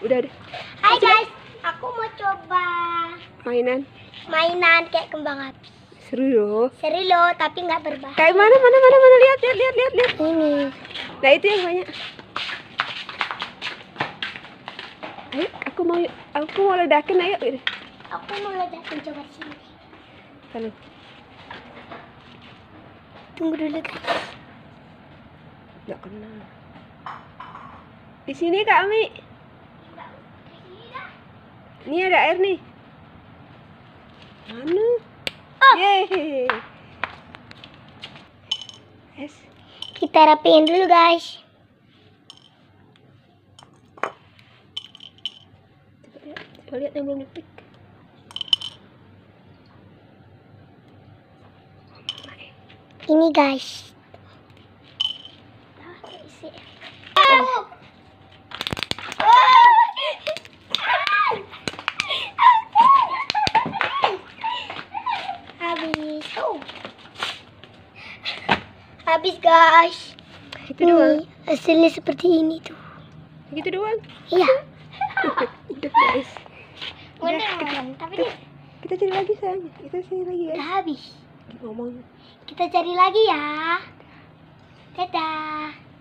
Udah. Hai guys, aku mau coba Mainan. kayak kembang api. Seru loh. Seru loh, tapi nggak berbahaya. Kayak mana? Lihat. Ini. Nah, itu yang banyak. Ayo, aku mau ledakin, ayo. Aku mau ledakin, coba sini. Halo. Tunggu dulu guys. Nggak kenal. Di sini Kak Ami. Ini ada air nih. Mana? Oh. Yeay. Yes. Kita rapiin dulu guys. Coba lihat yang belum dipik. Ini guys. Habis guys. Itu doang. Hasilnya seperti ini tuh. Gitu doang. Iya. Udah guys. Tapi Kita cari lagi sayang. Kita cari lagi ya. udah habis. Ngomong. Kita cari lagi ya. Dadah.